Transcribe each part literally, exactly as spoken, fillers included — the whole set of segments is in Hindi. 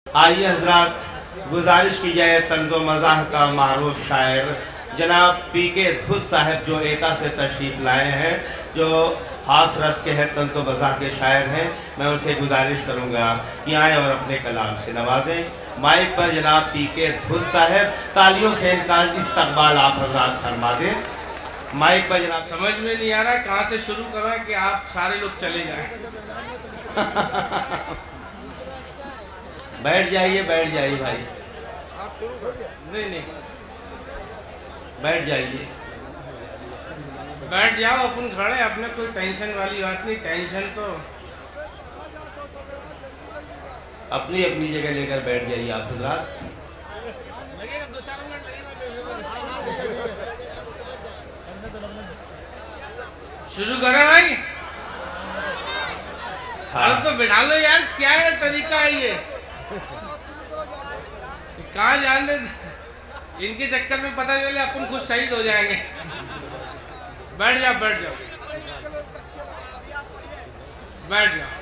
आइए हजरात, गुजारिश की जाए तंज़ो मज़ाह का मारूफ शायर जनाब पी के धुत साहब जो एटा से तशरीफ़ लाए हैं, जो खास रस के हैं, तंज़ो मज़ाह के शायर हैं। मैं उनसे गुजारिश करूँगा कि आएँ और अपने कलाम से नवाजें। माइक पर जनाब पी के धुत साहब, तालियों से इनका इस्तकबाल आप हजरात फरमा दें। माइक पर जनाब। समझ में नहीं आ रहा कहाँ से शुरू करें कि आप सारे लोग चले जाएं। बैठ जाइए, बैठ जाइए भाई, आप शुरू कर। नहीं नहीं बैठ जाइए, बैठ जाओ, अपन खड़े, अपने कोई टेंशन वाली बात नहीं। टेंशन तो अपनी अपनी जगह लेकर बैठ जाइए आप हजरात। लगेगा दो चार मिनट शुरू करें भाई। हाँ। अरे तो बिठा लो यार, क्या है तरीका है ये? कहाँ जान दे, इनके चक्कर में पता चले अपन खुद शहीद हो जाएंगे। बैठ जाओ बैठ जाओ बैठ जाओ।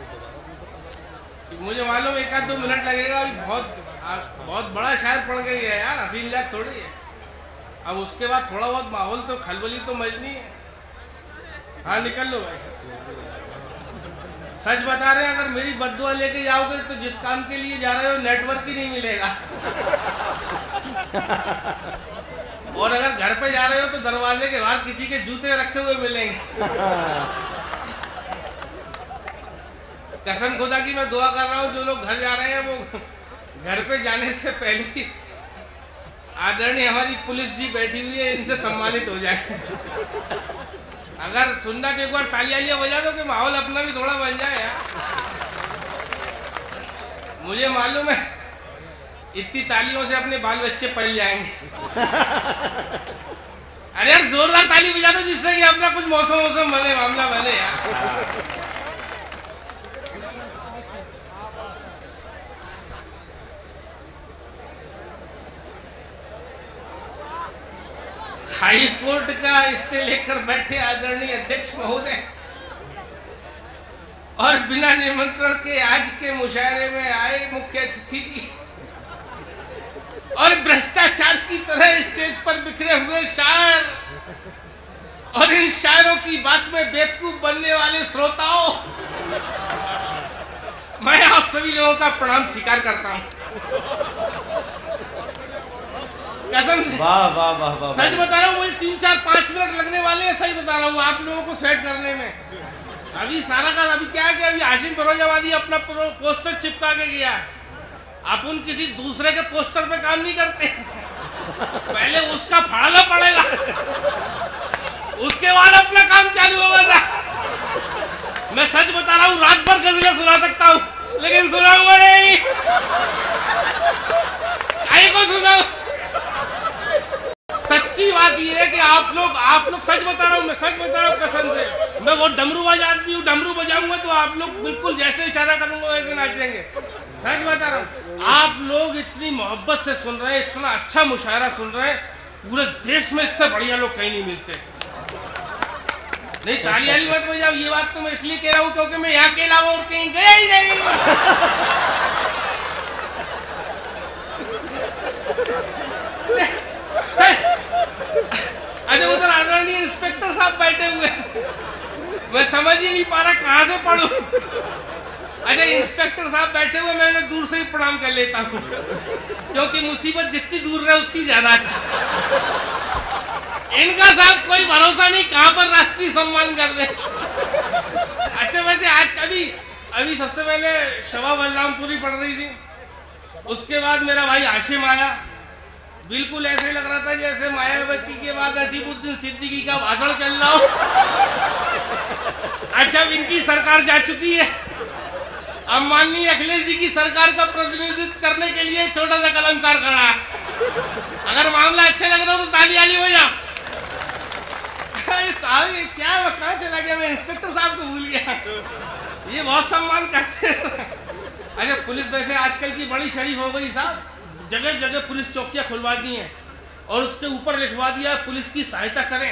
मुझे मालूम एक आध दो मिनट लगेगा, बहुत बहुत बड़ा शायर पड़ गई है यार, हंसी मजाक थोड़ी है। अब उसके बाद थोड़ा बहुत माहौल तो खलबली तो मजनी है। हाँ निकल लो भाई। सच बता रहे हैं, अगर मेरी बद्दुआ लेके जाओगे तो जिस काम के लिए जा रहे हो नेटवर्क ही नहीं मिलेगा। और अगर घर पे जा रहे हो तो दरवाजे के बाहर किसी के जूते रखे हुए मिलेंगे। कसम खुदा की मैं दुआ कर रहा हूँ जो लोग घर जा रहे हैं वो घर पे जाने से पहले ही आदरणीय हमारी पुलिस जी बैठी हुई है, इनसे सम्मानित हो जाए। अगर सुनना तो एक बार तालियां बजा दो कि माहौल अपना भी थोड़ा बन जाए यार। मुझे मालूम है इतनी तालियों से अपने बाल बच्चे पल जाएंगे। अरे यार जोरदार ताली बजा दो जिससे कि अपना कुछ मौसम मौसम बने, मामला बने यार। हाई कोर्ट का स्टे लेकर बैठे आदरणीय अध्यक्ष महोदय और बिना निमंत्रण के आज के मुशायरे में आए मुख्य अतिथि जी और भ्रष्टाचार की तरह स्टेज पर बिखरे हुए शायर और इन शायरों की बात में बेवकूफ बनने वाले श्रोताओं, मैं आप सभी लोगों का प्रणाम स्वीकार करता हूं। कसम से वाह वाह वाह वाह। सच बता रहा हूँ, मुझे तीन चार पाँच मिनट लगने वाले हैं। सही बता रहा हूँ आप लोगों को सेट करने में। अभी सारा का अभी क्या है कि अभी हाशिम फिरोजाबादी अपना पोस्टर चिपका के गया। अपन किसी दूसरे के पोस्टर पे काम नहीं करते, पहले उसका फाड़ना पड़ेगा, उसके बाद अपना काम चालू होगा था। मैं सच बता रहा हूँ, रात भर गजलें सुना सकता हूँ लेकिन सुनाऊंगा नहीं। आई को सुनाऊं? सच्ची बात ये है कि आप लोग आप लोग सच बता रहा हूँ, मैं सच बता रहा हूँ कसम से। मैं वो डमरू बाज आदमी हूँ, डमरू बजाऊंगा तो आप लोग बिल्कुल जैसे इशारा करूंगा वैसे नाचेंगे। सच बता रहा हूँ, आप लोग इतनी मोहब्बत से सुन रहे हैं, इतना अच्छा मुशायरा सुन रहे हैं, पूरे देश में इतने बढ़िया लोग कहीं नहीं मिलते। नहीं ताली वाली मत बजाओ, ये बात तो मैं इसलिए कह रहा हूँ क्योंकि मैं यहाँ के अलावा और कहीं गया ही नहीं। अरे उधर आदरणीय इंस्पेक्टर साहब बैठे हुए, मैं समझ ही नहीं पा रहा कहाँ से पढ़ूं। अच्छा इंस्पेक्टर साहब बैठे हुए, मैं उन्हें दूर से ही प्रणाम कर लेता हूँ क्योंकि मुसीबत जितनी दूर रहे उतनी ज्यादा अच्छा। इनका साहब कोई भरोसा नहीं कहाँ पर राष्ट्रीय सम्मान कर दे। अच्छा वैसे आज कभी अभी सबसे पहले शवा बलरामपुरी पढ़ रही थी, उसके बाद मेरा भाई हाशिम आया। बिल्कुल ऐसे लग रहा था जैसे मायावती के बाद नसीबुद्दीन सिद्दीकी का भाषण चल रहा हो। अच्छा इनकी सरकार जा चुकी है, अब माननीय अखिलेश जी की सरकार का प्रतिनिधित्व करने के लिए छोटा सा कलमकार खड़ा है। अगर मामला अच्छा लग रहा हो तो ताली आली हो जा। क्या कहाँ चला गया, मैं इंस्पेक्टर साहब को भूल गया। ये बहुत सम्मान करते हैं। अच्छा पुलिस वैसे आजकल की बड़ी शरीफ हो गई साहब, जगह जगह पुलिस चौकियां खुलवा दी हैं और उसके ऊपर लिखवा दिया पुलिस की सहायता करें।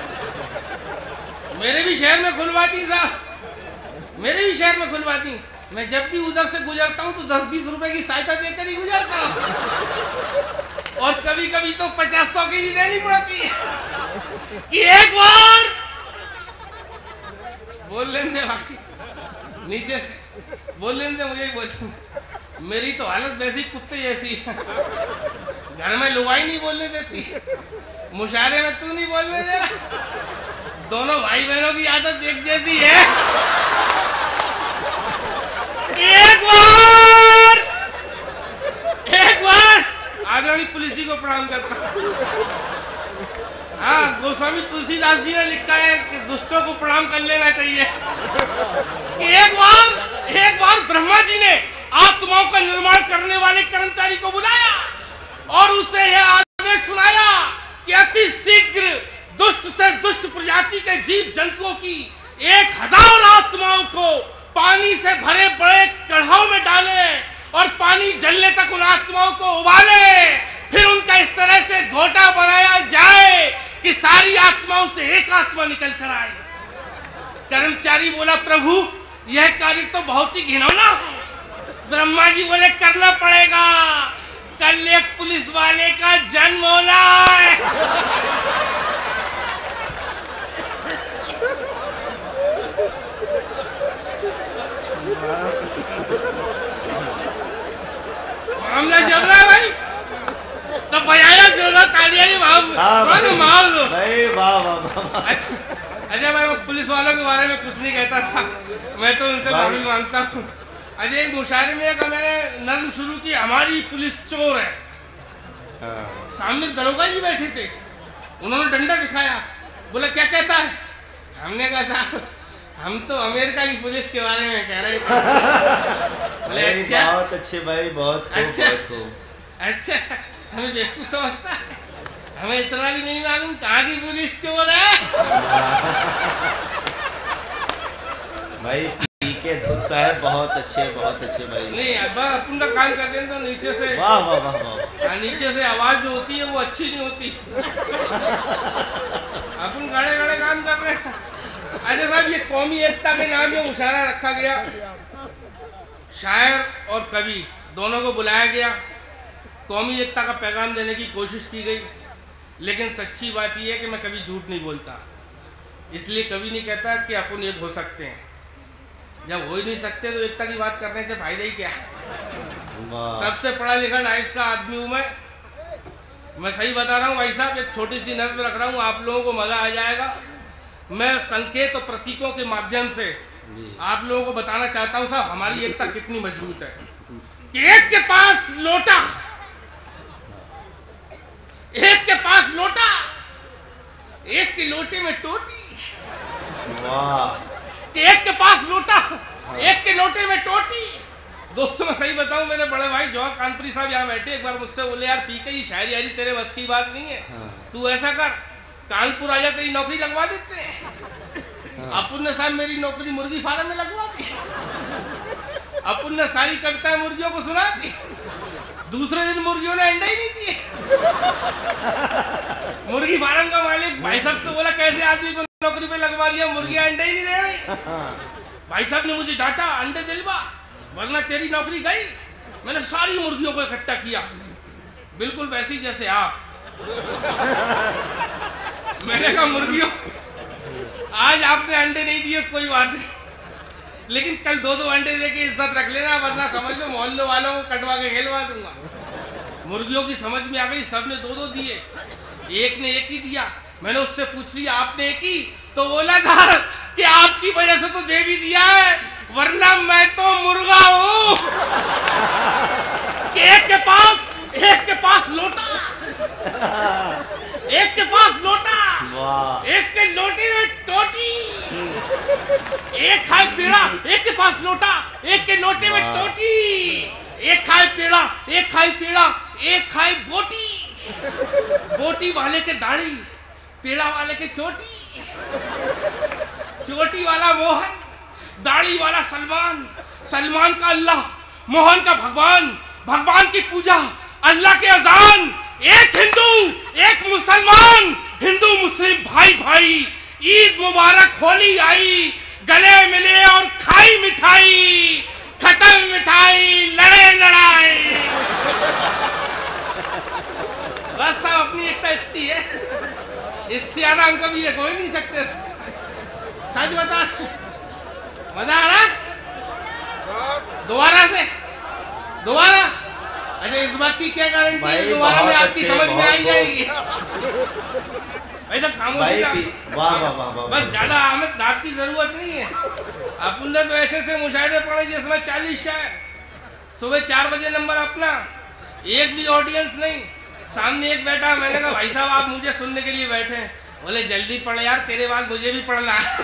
मेरे भी शहर में खुलवा दी साहब, मेरे भी शहर में खुलवा दी, मैं जब भी उधर से गुजरता हूँ तो दस बीस रुपए की सहायता देकर ही गुजरता हूँ, और कभी कभी तो पचास सौ की भी देनी पड़ती है कि एक बार बोल लेने दे, बाकी नीचे से बोल लेने दे, मुझे ही बोल। मेरी तो हालत वैसी कुत्ते जैसी है, घर में लुगाई नहीं बोलने देती, मुशायरे में तू नहीं बोलने दे रहा, दोनों भाई बहनों की आदत एक जैसी है। एक बार एक बार आदरणीय पुलिस जी को प्रणाम करता हूँ। हाँ, गोस्वामी तुलसीदास जी ने लिखा है कि दुष्टों को प्रणाम कर लेना चाहिए। एक बार एक बार ब्रह्मा जी ने आत्माओं का निर्माण करने वाले कर्मचारी को बुलाया और उससे यह आदेश सुनाया कि अति शीघ्र दुष्ट से दुष्ट प्रजाति के जीव जंतुओं की एक हजार आत्माओं को पानी से भरे बड़े कढ़ाव में डाले और पानी जलने तक उन आत्माओं को उबाले, फिर उनका इस तरह से घोटा बनाया जाए कि सारी आत्माओं से एक आत्मा निकल कर आए। कर्मचारी बोला, प्रभु यह कार्य तो बहुत ही घिनौना है। ब्रह्मा जी बोले, करना पड़ेगा, कल एक पुलिस वाले का जन्म होना है। मामला चल रहा है भाई, तो बजाया जोरदार तालियां नहीं, मार मार दो भाई, वाह वाह। अच्छा अजय भाई, मैं पुलिस वालों के बारे में कुछ नहीं कहता था, मैं तो उनसे माफी मांगता हूँ। अजय, एक मुशायरे में एक मैंने नज्म शुरू की, हमारी पुलिस चोर है। हाँ। सामने दरोगा जी बैठे थे, उन्होंने डंडा दिखाया, बोला क्या कहता है? हमने कहा साहब हम तो अमेरिका की पुलिस के बारे में कह रहे थे। बोले अच्छा, बहुत अच्छे भाई, बहुत खूब, अच्छा बहुत खूब। अच्छा, हमें बेवकूफ समझता है, हमें इतना भी नहीं मालूम कहाँ की पुलिस चोर है। भाई पीके धुत साहब बहुत अच्छे, बहुत अच्छे भाई। नहीं अब अपन का काम कर दें तो नीचे से, वाह वाह वाह वाह, नीचे से आवाज जो होती है वो अच्छी नहीं होती। अपन खड़े खड़े काम कर रहे हैं। अच्छा साहब, ये कौमी एकता के नाम में मुशायरा रखा गया, शायर और कवि दोनों को बुलाया गया, कौमी एकता का पैगाम देने की कोशिश की गई। लेकिन सच्ची बात यह है कि मैं कभी झूठ नहीं बोलता, इसलिए कभी नहीं कहता कि अपन एक हो सकते हैं। जब हो ही नहीं सकते तो एकता की बात करने से फायदा ही क्या है। सबसे पढ़ा लिखा नाइस का आदमी हूँ मैं मैं सही बता रहा हूँ भाई साहब। एक छोटी सी नज़र रख रहा हूँ, आप लोगों को मज़ा आ जाएगा। मैं संकेत और प्रतीकों के माध्यम से आप लोगों को बताना चाहता हूँ साहब हमारी एकता कितनी मजबूत है। कि एक के पास लोटा, एक के पास लोटा, एक के लोटे में टोटी। वाह। कि एक के पास लोटा, एक के लोटे में टोटी। दोस्तों मैं सही बताऊं, मेरे बड़े भाई जौहर कानपुरी साहब यहाँ बैठे, एक बार मुझसे बोले, यार पी के ही शायरी यारी तेरे बस की बात नहीं है, तू ऐसा कर कानपुर आ जा, तेरी नौकरी लगवा देते हैं। अपुन ने साहब मेरी नौकरी मुर्गी फार्म में लगवा दी। अपुन ने सारी कविताएं मुर्गियों को सुना दी। दूसरे दिन मुर्गियों ने अंडा ही नहीं दिए। मुर्गी फार्म का मालिक भाई साहब से बोला, कैसे आदमी को नौकरी पे लगवा दिया, मुर्गियां अंडे ही नहीं दे रही। भाई साहब ने मुझे डांटा, अंडे दिलवा वरना तेरी नौकरी गई। मैंने सारी मुर्गियों को इकट्ठा किया, बिल्कुल वैसी जैसे आप। मैंने कहा मुर्गियों, आज आपने अंडे नहीं दिए कोई बात नहीं, लेकिन कल दो दो अंडे दे के इज्जत रख लेना, वरना समझ लो मोहल्ले वालों को कटवा के खेलवा दूंगा। मुर्गियों की समझ में आ गई, सबने दो दो दिए, एक ने एक ही दिया। मैंने उससे पूछ लिया आपने एक ही? तो बोला था कि आपकी वजह से तो दे भी दिया है, वरना मैं तो मुर्गा हूँ। एक के पास एक के पास लोटा, एक के पास लोटा, एक के लोटे में टोटी, एक खाए पेड़ा, एक के पास लोटा, एक के लोटे में टोटी, एक खाए पेड़ा, एक खाए पेड़ा, एक खाए बोटी, बोटी वाले के दाढ़ी, पेड़ा वाले के चोटी, चोटी वाला मोहन, दाढ़ी वाला सलमान, सलमान का अल्लाह, मोहन का भगवान, भगवान की पूजा, अल्लाह के अजान। एक हिंदू एक मुसलमान, हिंदू मुस्लिम भाई भाई, ईद मुबारक होली आई, गले मिले और खाई मिठाई, खत्म मिठाई, लड़े लड़ाई। बस सब अपनी एकता इतनी है, इससे ज्यादा हम कभी एक हो ही नहीं सकते। सच बता, मजा आ रहा? दोबारा से दोबारा? अच्छा, इस बात की क्या गारंटी है दोबारा में आपकी समझ में आई जाएगी? भाई तो खामोशी का, वाह वाह वाह, बस ज्यादा आमद दाद की जरूरत नहीं है। अपन ने तो ऐसे ऐसे मुशायरे पढ़े जिसमें चालीस शायर, सुबह चार बजे नंबर अपना, एक भी ऑडियंस नहीं, सामने एक बैठा। मैंने कहा भाई साहब आप मुझे सुनने के लिए बैठे हैं? बोले जल्दी पढ़े यार, तेरे बाद मुझे भी पढ़ना है।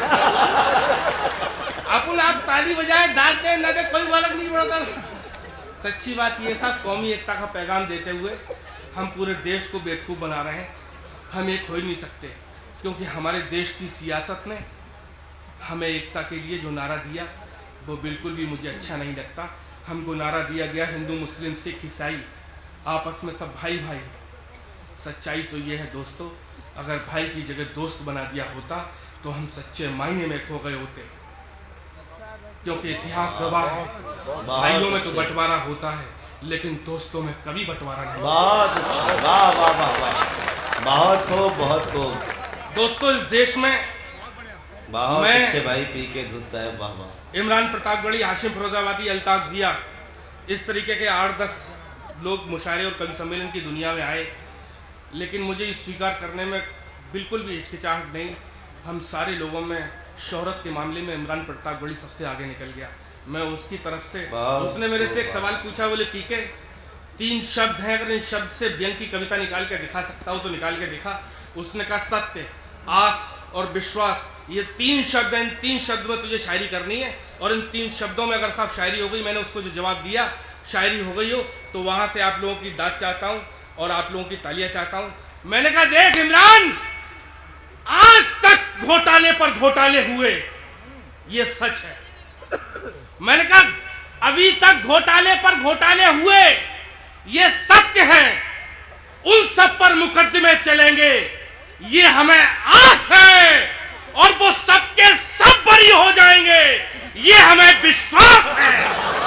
अपन आप ताली बजाए दाद दे न दे कोई फर्क नहीं पड़ता। सच्ची बात ये सब कौमी एकता का पैगाम देते हुए हम पूरे देश को बेवकूफ़ बना रहे हैं। हम एक हो ही नहीं सकते, क्योंकि हमारे देश की सियासत ने हमें एकता के लिए जो नारा दिया वो बिल्कुल भी मुझे अच्छा नहीं लगता। हमको नारा दिया गया हिंदू मुस्लिम सिख ईसाई आपस में सब भाई भाई। सच्चाई तो ये है दोस्तों, अगर भाई की जगह दोस्त बना दिया होता तो हम सच्चे मायने में खो गए होते, क्योंकि इतिहास गवाह है भाइयों में तो बंटवारा होता है लेकिन दोस्तों में कभी बंटवारा नहीं। बहुत वाह वाह वाह वाह, बहुत खूब बहुत खूब। दोस्तों इस देश में बहुत अच्छे भाई पी के धुत साहब, वाह वाह। इमरान प्रतापगढ़ी, हाशिम फिरोजाबादी, अल्ताफ जिया, इस तरीके के आठ दस लोग मुशायरे और कवि सम्मेलन की दुनिया में आए, लेकिन मुझे इस स्वीकार करने में बिल्कुल भी हिचकिचाहट नहीं। हम सारे लोगों में शोहरत के मामले में इमरान प्रतापगढ़ी सबसे आगे निकल गया। मैं उसकी तरफ से, उसने मेरे से एक सवाल पूछा, बोले पीके तीन शब्द हैं, अगर इन शब्द से व्यंग की कविता निकाल के दिखा सकता हूँ तो निकाल के दिखा। उसने कहा सत्य, आस और विश्वास, ये तीन शब्द हैं, इन तीन शब्द में तुझे शायरी करनी है और इन तीन शब्दों में अगर साहब शायरी हो गई, मैंने उसको जो जवाब दिया शायरी हो गई हो, तो वहाँ से आप लोगों की दाद चाहता हूँ और आप लोगों की तालियां चाहता हूँ। मैंने कहा देख इमरान, आज तक घोटाले पर घोटाले हुए, ये सच है। मैंने कहा अभी तक घोटाले पर घोटाले हुए, ये सत्य है। उन सब पर मुकदमे चलेंगे, ये हमें आस है, और वो सबके सब बरी हो जाएंगे, ये हमें विश्वास है।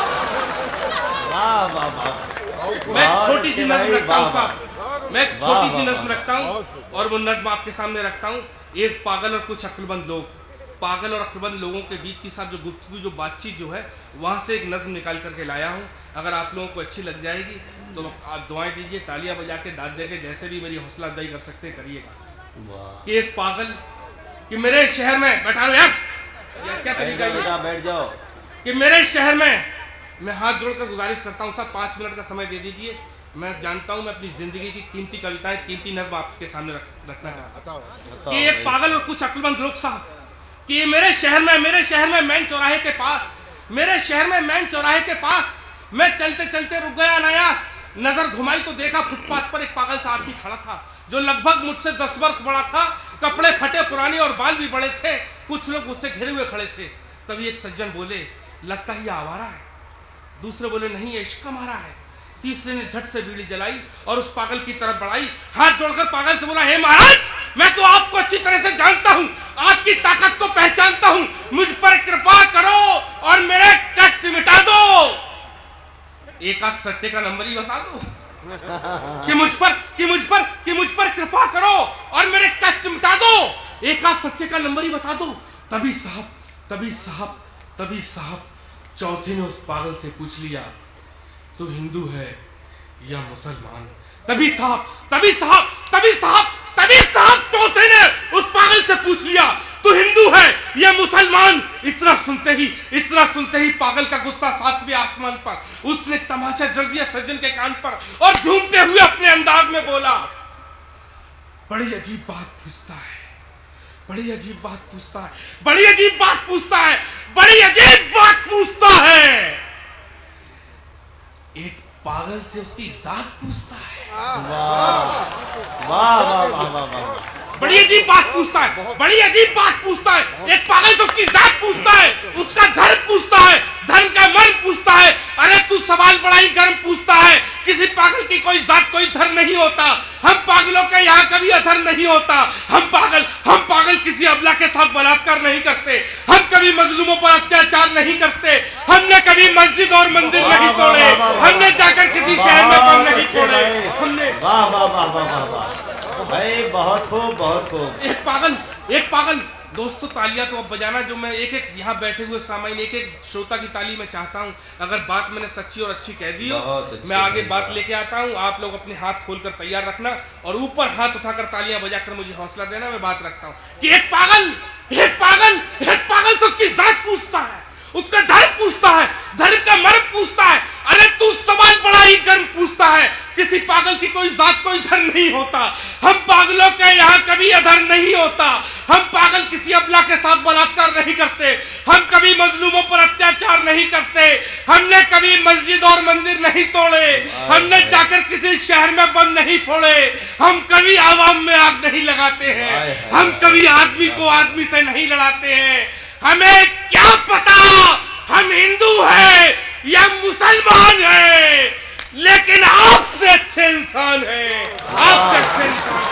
वाह वाह वाह। मैं छोटी सी नज्म रखता हूँ साहब, मैं छोटी सी नज्म रखता हूँ और वो नज्म आपके सामने रखता हूँ। एक पागल और कुछ अक्लमंद लोग, पागल और अक्लमंद लोगों के बीच की साथ जो गुफ्तगू, जो बातचीत जो है, वहाँ से एक नज्म निकाल करके लाया हूँ। अगर आप लोगों को अच्छी लग जाएगी तो आप दुआएं दीजिए, तालियां बजा के, दाद दे के, जैसे भी मेरी हौसला अफजाई कर सकते हैं करिएगा। कि एक पागल कि मेरे शहर में, बैठा लो यार, यार क्या तरीका है, बैठ जाओ, कि मेरे शहर में, मैं हाथ जोड़कर गुजारिश करता हूँ साहब पाँच मिनट का समय दे दीजिए। मैं जानता हूँ मैं अपनी जिंदगी की कीमती कविताएं, कीमती नज्म आपके सामने रख, रखना चाहता हूँ। कि एक पागल और कुछ अक्लमंद लोग साहब, कि मेरे शहर में, मेरे शहर में मैन चौराहे के पास, मेरे शहर में मैन चौराहे के पास मैं चलते चलते रुक गया अनायास। नजर घुमाई तो देखा फुटपाथ पर एक पागल सा आदमी खड़ा था, जो लगभग मुझसे दस वर्ष बड़ा था, कपड़े फटे पुराने और बाल भी बड़े थे। कुछ लोग उससे घिरे हुए खड़े थे। तभी एक सज्जन बोले, लगता ही आवारा है। दूसरे बोले नहीं, ये इश्क मारा है। तीसरे ने झट से बीड़ी जलाई और उस पागल की तरफ बढ़ाई, हाथ जोड़कर पागल से बोला, हे महाराज, मैं तो आपको अच्छी तरह से जानता हूँ, आपकी ताकत को पहचानता हूँ, मुझ पर कृपा करो और मेरे कष्ट मिटा दो। एक आध सट्टे का नंबर ही बता दो कि मुझ पर कि मुझ पर कि मुझ पर कृपा करो और मेरे कष्ट मिटा दो। एक आध सट्टे का नंबर ही बता दो। तभी साहब तभी साहब तभी साहब चौथे ने उस पागल से पूछ लिया, तो हिंदू है या मुसलमान? तभी साहब तभी साहब तभी साहब तभी साहब चौथे ने उस पागल से पूछ लिया, तो हिंदू है या मुसलमान? इतना सुनते ही इतना सुनते ही पागल का गुस्सा सातवें आसमान पर। उसने तमाचा जड़ दिया सज्जन के कान पर और झूमते हुए अपने अंदाज में बोला, बड़ी अजीब बात पूछता है, बड़ी अजीब बात पूछता है, बड़ी अजीब बात पूछता है, बड़ी अजीब बात पूछता है। एक पागल से उसकी जात पूछता है। वाह वाह वाह वाह वाह वाह। बड़ी अजीब बात पूछता है, बड़ी अजीब बात पूछता है। एक पागल से उसकी जात पूछता है, उसका धर्म पूछता है, धर्म का मर्म पूछता है। अरे तू सवाल बड़ा ही गर्म पूछता है। किसी पागल की कोई जात कोई धर्म नहीं होता। हम पागलों का यहाँ कभी अधर नहीं होता। हम पागल हम पागल किसी अबला के साथ बलात्कार नहीं करते, हम कभी मजलूमों पर अत्याचार नहीं करते, हमने कभी मस्जिद और मंदिर नहीं तोड़े, हमने जाकर किसी शहर में बम नहीं छोड़े, हमने वाह वाह वाह वाह वाह वाह भाई, बहुत खूब बहुत खूब। एक पागल एक पागल दोस्तों, तालियां तो अब बजाना, जो मैं एक एक यहाँ बैठे हुए सामाइन एक एक श्रोता की ताली मैं चाहता हूँ। अगर बात मैंने सच्ची और अच्छी कह दी हो, मैं आगे बात लेके आता हूँ। आप लोग अपने हाथ खोलकर तैयार रखना और ऊपर हाथ उठाकर तालियां बजाकर मुझे हौसला देना। मैं बात रखता हूँ कि एक पागल एक पागल एक पागल से उसकी जात पूछता है, उसका धर्म पूछता है, धर्म का मर्म पूछता है। अरे तू सवाल बड़ा ही गर्म पूछता है। किसी पागल की कोई जात कोई धर्म नहीं होता। हम पागलों का यहाँ कभी अधर नहीं होता। हम पागल किसी अबला के साथ बलात्कार नहीं करते, हम कभी मजलूमों पर अत्याचार नहीं करते, हमने कभी मस्जिद और मंदिर नहीं तोड़े, हमने जाकर किसी शहर में बम नहीं फोड़े, हम कभी आवाम में आग नहीं लगाते हैं, हम कभी आदमी को आदमी से नहीं लड़ाते हैं। हमें क्या पता हम हिंदू हैं या मुसलमान हैं, लेकिन आपसे अच्छे इंसान हैं, आपसे अच्छे इंसान।